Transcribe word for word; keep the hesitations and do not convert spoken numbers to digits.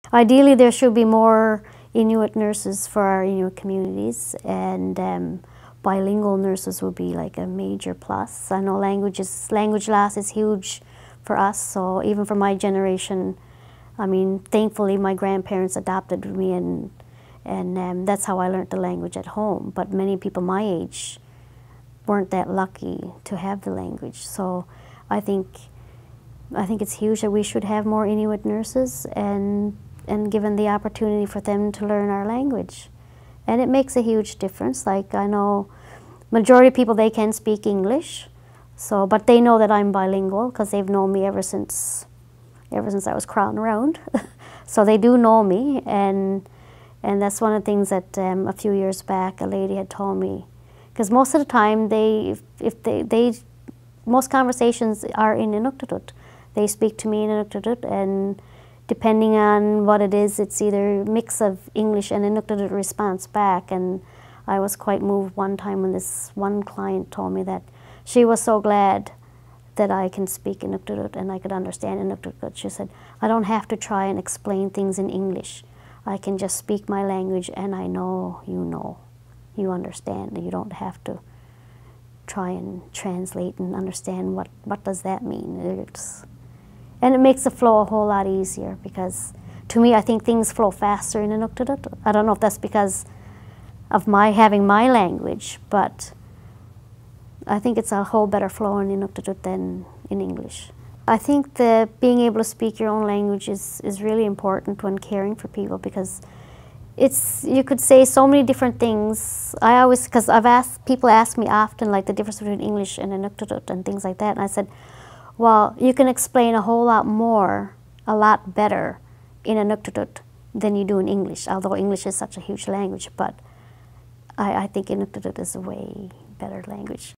Ideally, there should be more Inuit nurses for our Inuit communities, and um, bilingual nurses would be like a major plus. I know languages, language loss is huge for us, so even for my generation, I mean, thankfully my grandparents adopted me, and and um, that's how I learned the language at home. But many people my age weren't that lucky to have the language. So I think I think it's huge that we should have more Inuit nurses, and and given the opportunity for them to learn our language. And it makes a huge difference. Like, I know majority of people, they can speak English, so but they know that I'm bilingual because they've known me ever since ever since I was crawling around. So they do know me, and and that's one of the things that um, a few years back a lady had told me, because most of the time they if, if they, they most conversations are in Inuktitut. They speak to me in Inuktitut, and depending on what it is, it's either a mix of English and Inuktitut response back. And I was quite moved one time when this one client told me that she was so glad that I can speak Inuktitut and I could understand Inuktitut. She said, I don't have to try and explain things in English. I can just speak my language and I know you know, you understand. You don't have to try and translate and understand what, what does that mean. It's, and it makes the flow a whole lot easier, because to me, I think things flow faster in Inuktitut. I don't know if that's because of my having my language, but I think it's a whole better flow in Inuktitut than in English. I think that being able to speak your own language is, is really important when caring for people, because it's, you could say so many different things. I always, because I've asked, people ask me often like the difference between English and Inuktitut and things like that, and I said, well, you can explain a whole lot more, a lot better in Inuktitut than you do in English, although English is such a huge language, but I, I think Inuktitut is a way better language.